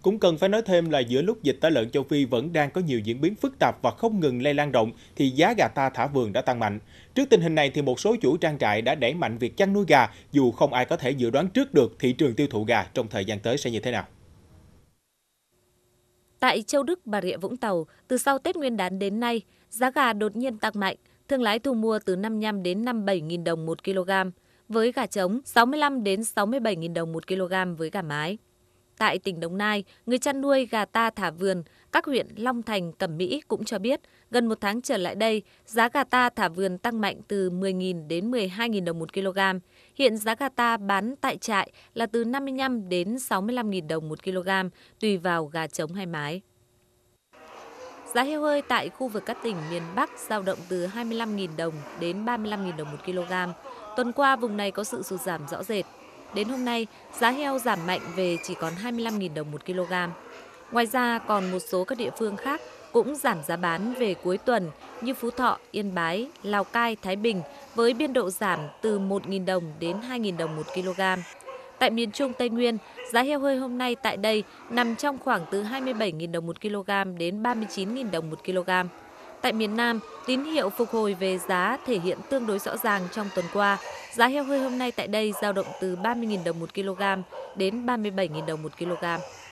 Cũng cần phải nói thêm là giữa lúc dịch tả lợn châu Phi vẫn đang có nhiều diễn biến phức tạp và không ngừng lây lan rộng, thì giá gà ta thả vườn đã tăng mạnh. Trước tình hình này thì một số chủ trang trại đã đẩy mạnh việc chăn nuôi gà, dù không ai có thể dự đoán trước được thị trường tiêu thụ gà trong thời gian tới sẽ như thế nào. Tại Châu Đức, Bà Rịa Vũng Tàu, từ sau Tết Nguyên đán đến nay, giá gà đột nhiên tăng mạnh, thương lái thu mua từ 55 đến 57.000 đồng 1 kg, với gà trống 65 đến 67.000 đồng 1 kg với gà mái. Tại tỉnh Đồng Nai, người chăn nuôi gà ta thả vườn, các huyện Long Thành, Cẩm Mỹ cũng cho biết, gần một tháng trở lại đây, giá gà ta thả vườn tăng mạnh từ 10.000 đến 12.000 đồng 1 kg. Hiện giá gà ta bán tại trại là từ 55 đến 65.000 đồng 1 kg, tùy vào gà trống hay mái. Giá heo hơi tại khu vực các tỉnh miền Bắc dao động từ 25.000 đồng đến 35.000 đồng 1 kg. Tuần qua, vùng này có sự sụt giảm rõ rệt. Đến hôm nay, giá heo giảm mạnh về chỉ còn 25.000 đồng 1 kg. Ngoài ra, còn một số các địa phương khác cũng giảm giá bán về cuối tuần như Phú Thọ, Yên Bái, Lào Cai, Thái Bình với biên độ giảm từ 1.000 đồng đến 2.000 đồng 1 kg. Tại miền Trung Tây Nguyên, giá heo hơi hôm nay tại đây nằm trong khoảng từ 27.000 đồng 1 kg đến 39.000 đồng 1 kg. Tại miền Nam, tín hiệu phục hồi về giá thể hiện tương đối rõ ràng trong tuần qua. Giá heo hơi hôm nay tại đây dao động từ 30.000 đồng 1 kg đến 37.000 đồng 1 kg.